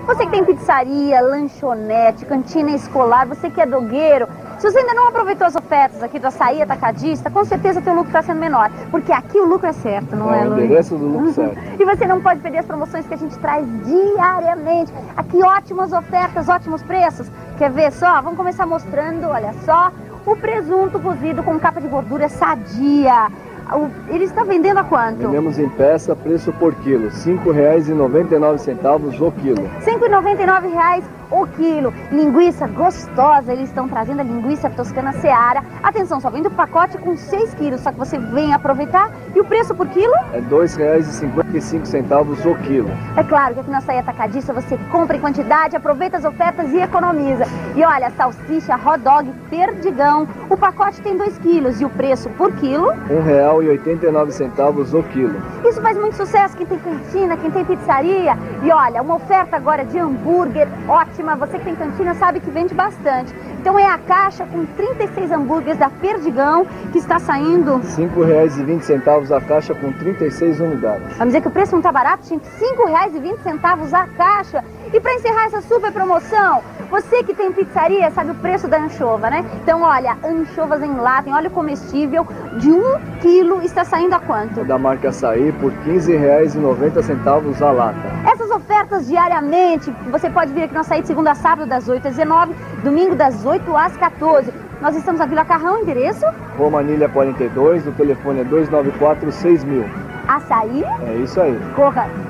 Você que tem pizzaria, lanchonete, cantina escolar, você que é dogueiro, se você ainda não aproveitou as ofertas aqui do Açaí Atacadista, com certeza teu lucro está sendo menor, porque aqui o lucro é certo, não é, Luiz? É o endereço do lucro certo. E você não pode perder as promoções que a gente traz diariamente. Aqui ótimas ofertas, ótimos preços. Quer ver só? Vamos começar mostrando, olha só, o presunto cozido com capa de gordura sadia. Ele está vendendo a quanto? Vendemos em peça, preço por quilo, R$ 5,99 o quilo. R$ 5,99 o quilo. Linguiça gostosa, eles estão trazendo a linguiça toscana Seara. Atenção, só vem do pacote com 6 quilos, só que você vem aproveitar. E o preço por quilo? É R$ 2,55 o quilo. É claro que aqui na Açaí Atacadista você compra em quantidade, aproveita as ofertas e economiza. E olha, salsicha, hot dog, perdigão. O pacote tem 2 quilos e o preço por quilo? R$ 1,89 o quilo. Isso faz muito sucesso, quem tem cantina, quem tem pizzaria. E olha, uma oferta agora de hambúrguer ótima. Você que tem cantina sabe que vende bastante. Então é a caixa com 36 hambúrgueres da Perdigão que está saindo... R$ 5,20 a caixa com 36 unidades. Vamos dizer que o preço não está barato, gente? R$ 5,20 a caixa. E para encerrar essa super promoção, você que tem pizzaria sabe o preço da anchova, né? Então olha, anchovas em lata, em óleo comestível, de 1 quilo está saindo a quanto? Da marca Açaí por R$ 15,90 a lata. Essas ofertas diariamente, você pode vir aqui no Açaí de segunda a sábado das 8 às 19, domingo das 8 às 14. Nós estamos na Vila Carrão, endereço? Rua Manilha 42, o telefone é 294-6000. Açaí? É isso aí. Corra!